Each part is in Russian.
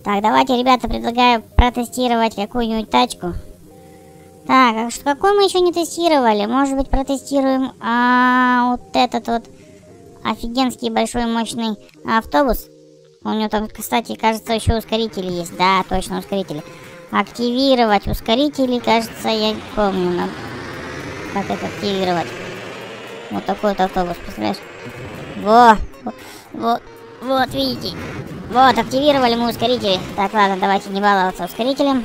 Так, давайте, ребята, предлагаю протестировать какую-нибудь тачку. Так, а какой мы еще не тестировали? Может быть, протестируем вот этот вот офигенский большой мощный автобус. У него там, кстати, кажется, еще ускорители есть. Да, точно, ускорители. Активировать ускорители, кажется, я помню, как это активировать. Вот такой вот автобус, представляешь? Вот, видите? Вот, активировали мы ускорители. Так, ладно, давайте не баловаться ускорителем.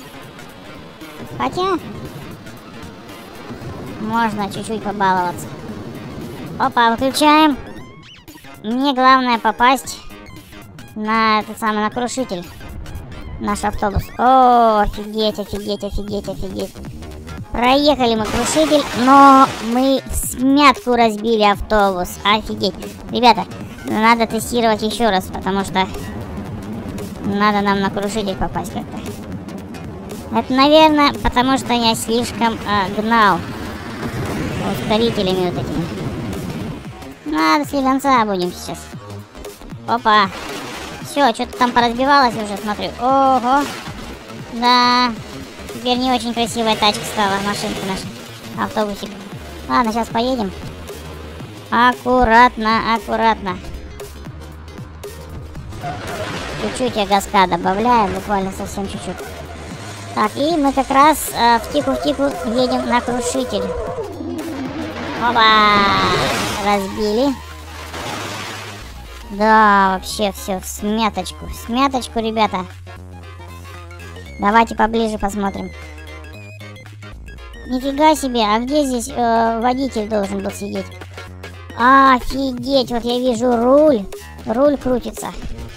Хотя можно чуть-чуть побаловаться. Опа, выключаем. Мне главное попасть на этот самый, на крушитель. Наш автобус. О, офигеть, офигеть, офигеть, офигеть. Проехали мы крушитель, но мы всмятку разбили автобус. Офигеть. Ребята, надо тестировать еще раз, потому что надо нам на крушитель попасть как-то. Это, наверное, потому что я слишком гнал ускорителями вот этими. Надо слегонца будем сейчас. Опа. Все, что-то там поразбивалось уже, смотрю. Ого. Да. Теперь не очень красивая тачка стала, машинка наша. Автобусик. Ладно, сейчас поедем. Аккуратно, аккуратно. Чуть-чуть я газка добавляю, буквально совсем чуть-чуть. Так, и мы как раз втику-втику едем на крушитель. Опа! Разбили. Да, вообще все в смяточку. В смяточку, ребята. Давайте поближе посмотрим. Нифига себе, а где здесь водитель должен был сидеть? Офигеть, вот я вижу руль. Руль крутится.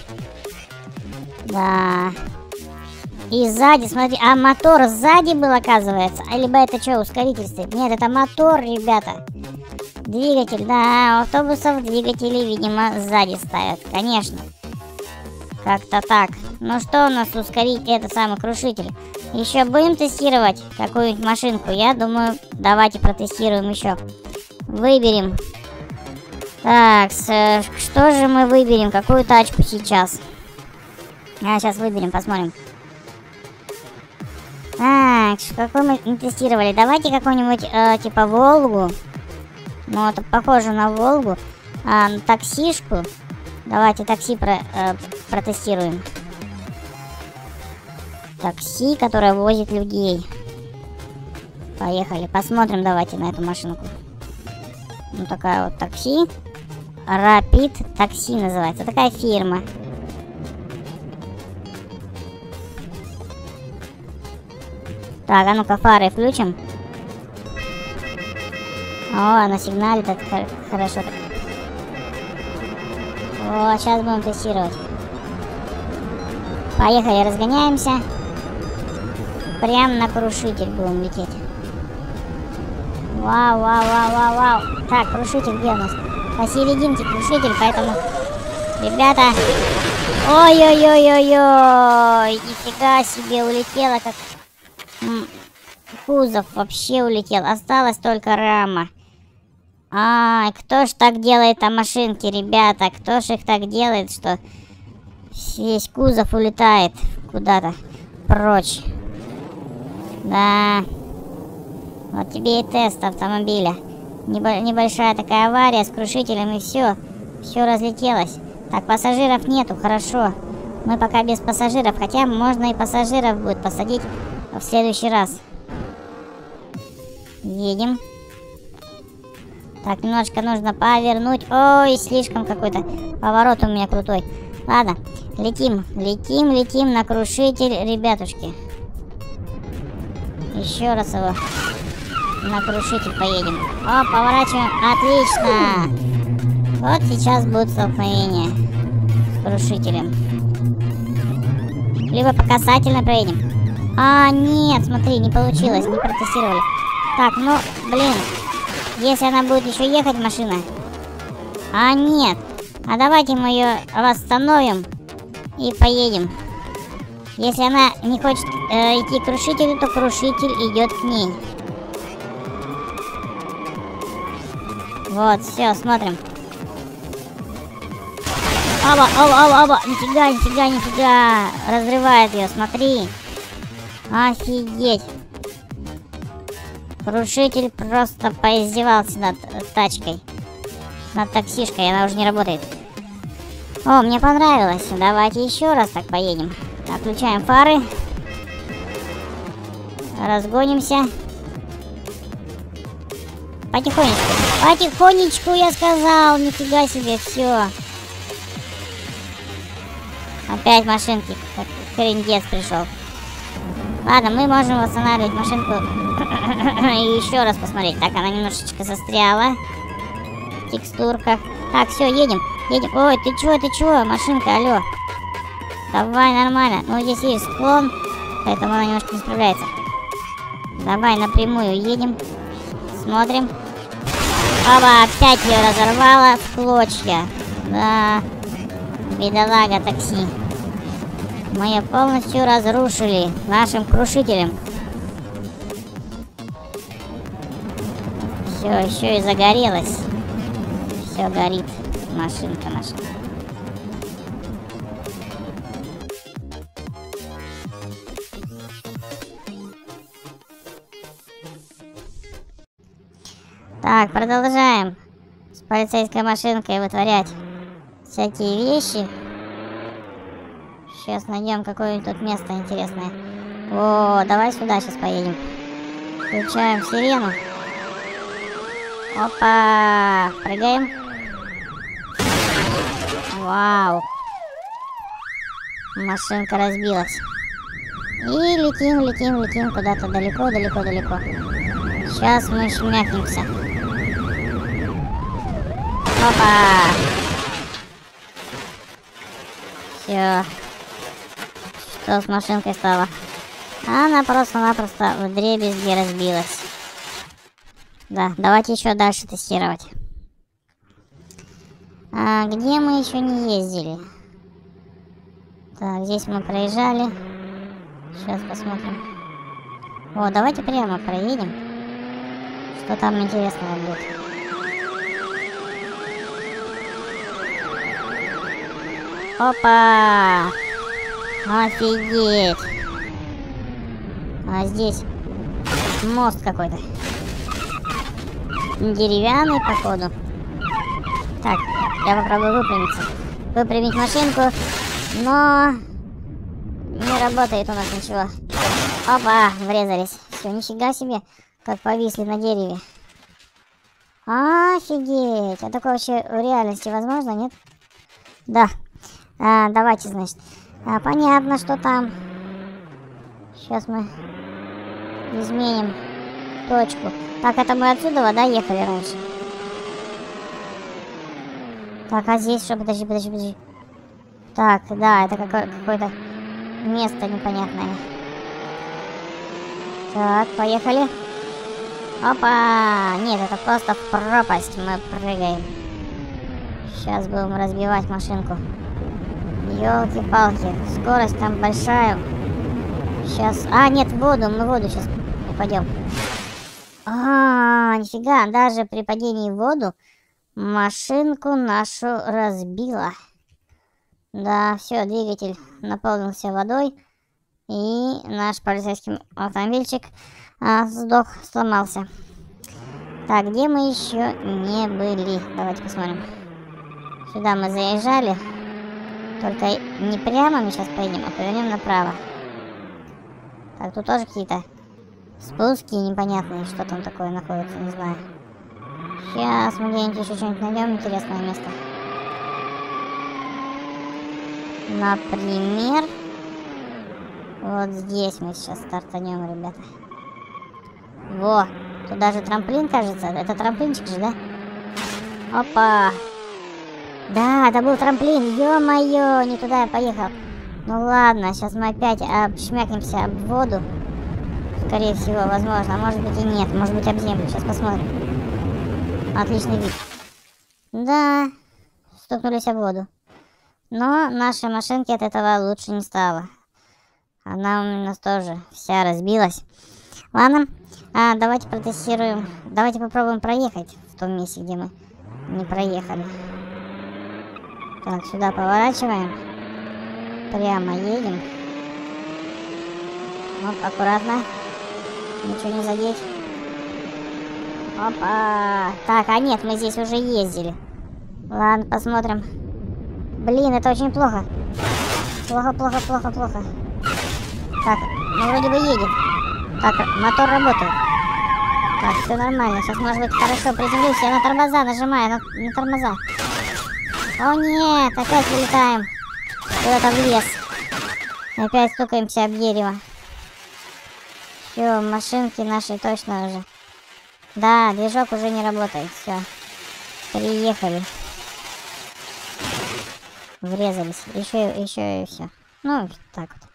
Да. И сзади, смотри, а мотор сзади был, оказывается. Либо это что, ускоритель стоит? Нет, это мотор, ребята. Двигатель, да, автобусов двигатели, видимо, сзади ставят. Конечно. Как-то так. Ну что у нас ускорить, это самый крушитель? Еще будем тестировать какую-нибудь машинку? Я думаю, давайте протестируем еще. Выберем. Так, что же мы выберем? Какую тачку сейчас? Сейчас выберем, посмотрим. Так, какой мы не тестировали? Давайте какую-нибудь, типа Волгу. Ну, это похоже на Волгу. Таксишку. Давайте такси протестируем. Такси, которое возит людей. Поехали, посмотрим давайте на эту машинку. Ну, такая вот такси. Rapid такси называется. Такая фирма. Так, а ну-ка фары включим. О, она сигналит, это хорошо. О, сейчас будем тестировать. Поехали, разгоняемся. Прям на крушитель будем лететь. Вау, вау, вау, вау, вау. Так, крушитель где у нас? Посерединке крушитель, поэтому... Ребята... Ой-ой-ой-ой-ой! Нифига себе, улетела как... Кузов вообще улетел. Осталась только рама. Ай, кто ж так делает о машинке, ребята? Кто ж их так делает, что весь кузов улетает куда-то прочь? Да. Вот тебе и тест автомобиля. Небольшая такая авария с крушителем, и все. Все разлетелось. Так, пассажиров нету, хорошо. Мы пока без пассажиров. Хотя можно и пассажиров будет посадить в следующий раз. Едем. Так, немножко нужно повернуть. Ой, слишком какой-то поворот у меня крутой. Ладно, летим, летим, летим на крушитель, ребятушки. Еще раз его на крушитель поедем. О, поворачиваем. Отлично. Вот сейчас будет столкновение с крушителем. Либо по касательной проедем. Нет, смотри, не получилось, не протестировали. Так, ну, блин. Если она будет еще ехать, машина. Нет. А давайте мы ее восстановим и поедем. Если она не хочет идти к крушителю, то крушитель идет к ней. Вот, все, смотрим. Оба. Нифига. Разрывает ее, смотри. Офигеть. Крушитель просто поиздевался над тачкой. Над таксишкой, она уже не работает. О, мне понравилось. Давайте еще раз так поедем. Отключаем фары. Разгонимся. Потихонечку, я сказал. Нифига себе, все. Опять машинки. Как крендец пришел. Ладно, мы можем восстанавливать машинку и еще раз посмотреть. Так, она немножечко застряла в текстурках. Так, все, едем. Ой, ты чё, машинка, алло. Давай, нормально. Ну, здесь есть склон, поэтому она немножко не справляется. Давай напрямую едем. Смотрим. Оба, опять ее разорвала в клочья. Да, бедолага такси. Мы ее полностью разрушили нашим крушителем. Все, еще и загорелась. Все горит. Машинка наша. Так, продолжаем с полицейской машинкой вытворять всякие вещи. Сейчас найдем какое-нибудь тут место интересное. О, давай сюда сейчас поедем. Включаем сирену. Опа! Прыгаем. Вау! Машинка разбилась. И летим куда-то далеко. Сейчас мы шмякнемся. Опа! Все. Что с машинкой стало? Она просто-напросто вдребезги разбилась. Да, давайте еще дальше тестировать. А где мы еще не ездили? Так, здесь мы проезжали. Сейчас посмотрим. О, давайте прямо проедем. Что там интересного будет? Опа! Офигеть! А здесь мост какой-то. Деревянный, походу. Так, я попробую выпрямиться. Выпрямить машинку, но не работает у нас ничего. Опа, врезались. Все, нифига себе, как повисли на дереве. Офигеть! А такое вообще в реальности возможно, нет? Да. Давайте, значит. Понятно, что там. Сейчас мы изменим точку. Так, это мы отсюда, да, ехали раньше? Так, а здесь что? Подожди. Так, да, это какое-то место непонятное. Так, поехали. Опа! Нет, это просто в пропасть мы прыгаем. Сейчас будем разбивать машинку. Ёлки-палки, скорость там большая. Сейчас... нет, в воду, мы в воду сейчас упадем. Нифига, даже при падении в воду машинку нашу разбила. Да, все, двигатель наполнился водой. И наш полицейский автомобильчик сдох, сломался. Так, где мы еще не были? Давайте посмотрим. Сюда мы заезжали. Только не прямо мы сейчас поедем, а повернем направо. Так, тут тоже какие-то спуски непонятные. Что там такое находится, не знаю. Сейчас мы где-нибудь еще что-нибудь найдем интересное место. Например, вот здесь мы сейчас стартанем, ребята. Во, тут даже трамплин, кажется. Это трамплинчик же, да? Опа! Да, это был трамплин. Ё-моё, не туда я поехал. Ну ладно, сейчас мы опять обшмякнемся об воду. Скорее всего, возможно. А может быть и нет. Может быть об землю. Сейчас посмотрим. Отличный вид. Да, стукнулись об воду. Но нашей машинке от этого лучше не стало. Она у нас тоже вся разбилась. Ладно, давайте протестируем. Давайте попробуем проехать в том месте, где мы не проехали. Так, сюда поворачиваем. Прямо едем. Оп, аккуратно. Ничего не задеть. Опа. Так, а нет, мы здесь уже ездили. Ладно, посмотрим. Блин, это очень плохо. Плохо, плохо, плохо, плохо. Так, ну вроде бы едет. Так, мотор работает. Так, все нормально. Сейчас, может быть, хорошо приземлюсь. Я на тормоза нажимаю, на тормоза. О нет, опять вылетаем. Куда-то в лес. Опять стукаемся об дерево. Все, машинки наши точно уже. Да, движок уже не работает. Все. Приехали. Врезались. Еще и все. Ну, так вот.